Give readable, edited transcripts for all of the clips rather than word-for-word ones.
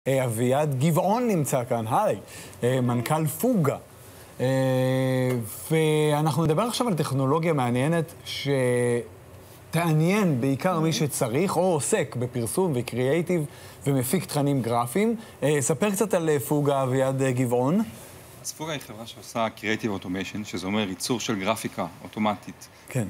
אביעד גבעון נמצא כאן, היי, מנכ"ל פוגה. ואנחנו נדבר עכשיו על טכנולוגיה מעניינת שתעניין בעיקר מי שצריך או עוסק בפרסום וקריאייטיב ומפיק תכנים גרפיים. ספר קצת על פוגה, אביעד גבעון. אז פוגה היא חברה שעושה קריאייטיב אוטומיישן, שזה אומר ייצור של גרפיקה אוטומטית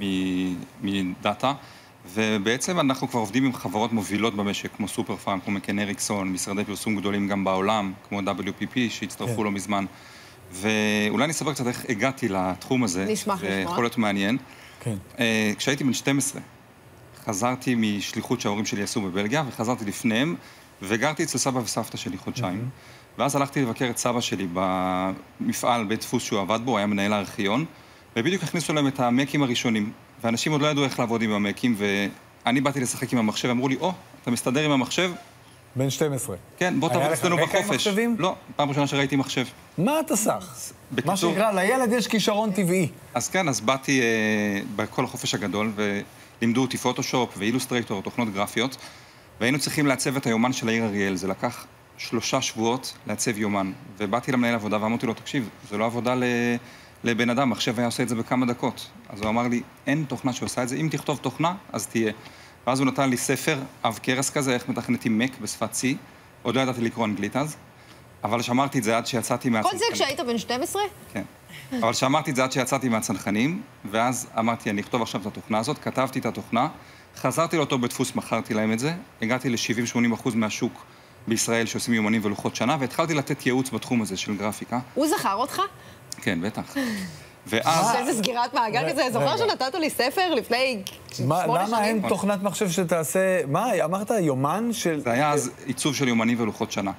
מדאטה. ובעצם אנחנו כבר עובדים עם חברות מובילות במשק, כמו סופר פארם, כמו מקן אריקסון, משרדי פרסום גדולים גם בעולם, כמו WPP, שהצטרפו לא מזמן. ואולי אני אספר קצת איך הגעתי לתחום הזה. נשמח לשמוע. יכול להיות מעניין. כן. כשהייתי בן 12, חזרתי משליחות שההורים שלי עשו בבלגיה, וחזרתי לפניהם, וגרתי אצל סבא וסבתא שלי חודשיים. ואז הלכתי לבקר את סבא שלי במפעל, בית דפוס שהוא עבד בו, היה מנהל הארכיון, ובדיוק הכניסו להם את המקים הראשונים. ואנשים עוד לא ידעו איך לעבוד עם המקים, ואני באתי לשחק עם המחשב, אמרו לי, אתה מסתדר עם המחשב? בן 12. כן, בוא תעבוד אצלנו בחופש. היה לך רקע עם מחשבים? לא, פעם ראשונה שראיתי מחשב. מה אתה סך? מה שנקרא, לילד יש כישרון טבעי. אז כן, אז באתי בכל החופש הגדול, ולימדו אותי פוטושופ ואילוסטרייטור, תוכנות גרפיות, והיינו צריכים לעצב את היומן של העיר אריאל. זה לקח 3 שבועות לעצב יומן, ובאתי למנהל עבודה ואמרתי לו, תקשיב, זה לא עבודה לבן אדם, מחשב היה עושה את זה בכמה דקות. אז הוא אמר לי, אין תוכנה שעושה את זה, אם תכתוב תוכנה, אז תהיה. ואז הוא נתן לי ספר, אב קרס כזה, איך מתכנתים מק בשפת C. עוד לא ידעתי לקרוא אנגלית אז, אבל שמרתי את זה עד שיצאתי מהצנחנים. כל זה כשהיית בן 12? כן. אבל שמרתי את זה עד שיצאתי מהצנחנים, ואז אמרתי, אני אכתוב עכשיו את התוכנה הזאת, כתבתי את התוכנה, חזרתי לאותו בדפוס, מכרתי להם את זה, הגעתי ל-70-80% מהשוק בישראל שעושים יומנים ולוחות שנה, והתחלתי לתת ייעוץ בתחום הזה של גרפיקה. הוא זכר אותך? כן, בטח. ואז... איזה סגירת מעגל כזה, זוכר שנתת לי ספר לפני 8 שנים? למה אין תוכנת מחשב שתעשה... מה, אמרת יומן של... זה היה אז עיצוב של יומנים ולוחות שנה.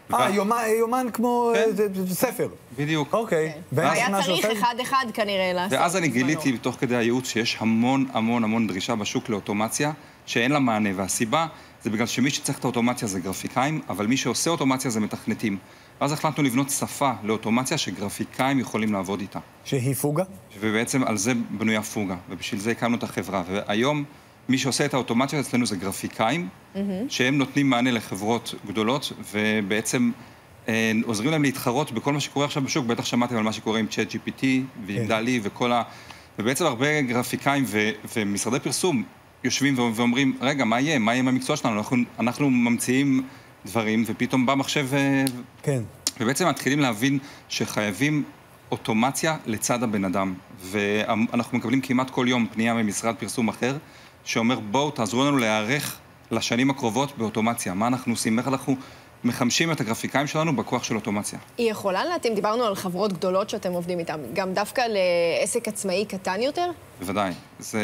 יומן כמו ספר. בדיוק. אוקיי. היה צריך אחד כנראה לעשות. ואז אני גיליתי תוך כדי הייעוץ שיש המון המון המון דרישה בשוק לאוטומציה, שאין לה מענה, והסיבה זה בגלל שמי שצריך את האוטומציה זה גרפיקאים, אבל מי שעושה אוטומציה זה מתכנתים. ואז החלטנו לבנות שפה לאוטומציה שגרפיקאים יכולים לעבוד איתה. שהיא פוגה? ובעצם על זה בנויה פוגה, ובשביל זה הקמנו את החברה. והיום מי שעושה את האוטומציה אצלנו זה גרפיקאים, שהם נותנים מענה לחברות גדולות, ובעצם עוזרים להם להתחרות בכל מה שקורה עכשיו בשוק. בטח שמעתם על מה שקורה עם ChatGPT ועם דלי וכל ה... ובעצם הרבה גרפיקאים ומשרדי פרסום יושבים ואומרים, רגע, מה יהיה? מה יהיה עם המקצוע שלנו? אנחנו ממציאים דברים, ופתאום בא מחשב... כן. ובעצם מתחילים להבין שחייבים אוטומציה לצד הבן אדם. ואנחנו מקבלים כמעט כל יום פנייה ממשרד פרסום אחר, שאומר, בואו, תעזרו לנו להיערך לשנים הקרובות באוטומציה. מה אנחנו עושים? איך אנחנו מחמשים את הגרפיקאים שלנו בכוח של אוטומציה. היא יכולה להתאים, דיברנו על חברות גדולות שאתם עובדים איתן, גם דווקא לעסק עצמאי קטן יותר? בוודאי. זה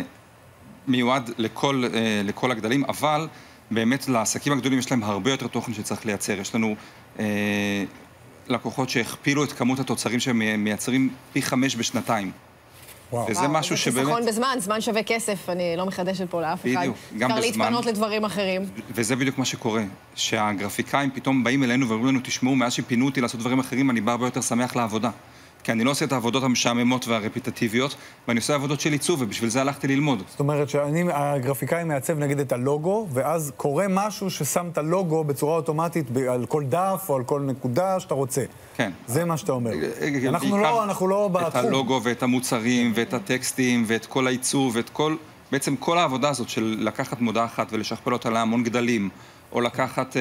מיועד לכל הגדלים, אבל באמת לעסקים הגדולים יש להם הרבה יותר תוכן שצריך לייצר. יש לנו לקוחות שהכפילו את כמות התוצרים שהם מייצרים פי 5 בשנתיים. וזה משהו שבאמת... זה חיסכון זמן שווה כסף, אני לא מחדשת פה לאף אחד. בדיוק, גם בזמן. אפשר להתפנות לדברים אחרים. וזה בדיוק מה שקורה, שהגרפיקאים פתאום באים אלינו ואומרים לנו, תשמעו, מאז שפינו אותי לעשות דברים אחרים, אני בא הרבה יותר שמח לעבודה. כי אני לא עושה את העבודות המשעממות והרפיטטיביות, ואני עושה עבודות של עיצוב, ובשביל זה הלכתי ללמוד. זאת אומרת שהגרפיקאי מעצב נגיד את הלוגו, ואז קורה משהו ששם את הלוגו בצורה אוטומטית על כל דף או על כל נקודה שאתה רוצה. כן. זה מה שאתה אומר. אנחנו לא בתחום. את הלוגו ואת המוצרים ואת הטקסטים ואת כל העיצוב ואת כל... בעצם כל העבודה הזאת של לקחת מודעה אחת ולשכפל אותה להמון גדלים, או לקחת...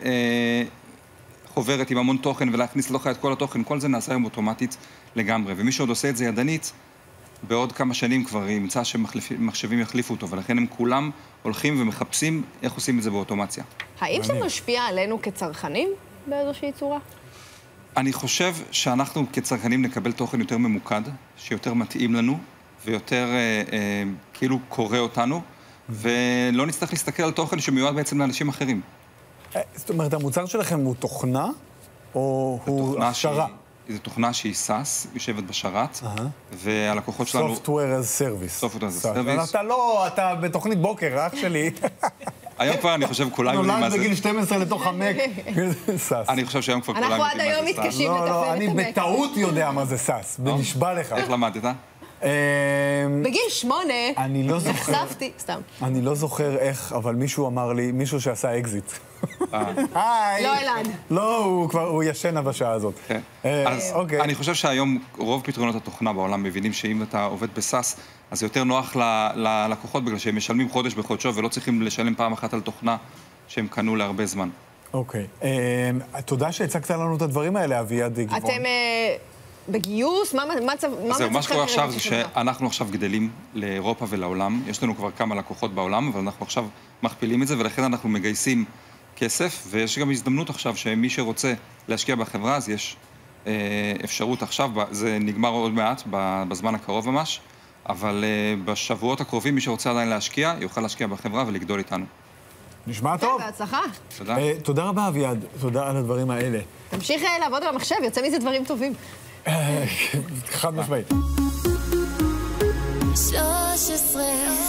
חוברת עם המון תוכן ולהכניס לתוכה את כל התוכן, כל זה נעשה היום אוטומטית לגמרי. ומי שעוד עושה את זה ידנית, בעוד כמה שנים כבר ימצא שמחשבים יחליפו אותו, ולכן הם כולם הולכים ומחפשים איך עושים את זה באוטומציה. האם זה משפיע עלינו כצרכנים באיזושהי צורה? אני חושב שאנחנו כצרכנים נקבל תוכן יותר ממוקד, שיותר מתאים לנו, ויותר כאילו קורא אותנו, ולא נצטרך להסתכל על תוכן שמיועד בעצם לאנשים אחרים. זאת אומרת, המוצר שלכם הוא תוכנה, או הוא הכשרה? זו תוכנה שהיא סאס, יושבת בשרת, והלקוחות שלנו... Software as Service. Software as Service. אתה לא, אתה בתוכנית בוקר, אח שלי. היום כבר אני חושב כולם יודעים מה זה. נולד בגיל 12 לתוך המק, סאס. אני חושב שהיום כבר כולם יודעים מה זה סאס. אנחנו עד היום מתקשים לתפעל את המק. אני בטעות יודע מה זה סאס, בנשבע לך. איך למדת? בגיל 8, אני לא זוכר. נחשפתי, סתם. אני לא זוכר איך, אבל מישהו אמר לי, מישהו שעשה אקזיט. היי. לא אלעד. לא, הוא ישן בשעה הזאת. אז אני חושב שהיום רוב פתרונות התוכנה בעולם מבינים שאם אתה עובד בסאס, אז זה יותר נוח ללקוחות, בגלל שהם משלמים חודש בחודשו ולא צריכים לשלם פעם אחת על תוכנה שהם קנו להרבה זמן. אוקיי. תודה שהצגת לנו את הדברים האלה, אביעד גיבון. אתם בגיוס? מה מה שקורה עכשיו זה שאנחנו עכשיו גדלים לאירופה ולעולם. יש לנו כבר כמה לקוחות בעולם, אבל אנחנו עכשיו מכפילים את זה, ולכן אנחנו מגייסים כסף, ויש גם הזדמנות עכשיו שמי שרוצה להשקיע בחברה, אז יש אפשרות עכשיו, זה נגמר עוד מעט, בזמן הקרוב ממש, אבל בשבועות הקרובים מי שרוצה עדיין להשקיע, יוכל להשקיע בחברה ולגדול איתנו. נשמע טוב. בהצלחה. תודה. תודה רבה, אביעד. תודה על הדברים האלה. תמשיך לעבוד על המחשב, יוצא מזה דברים טובים. חד משמעית. 13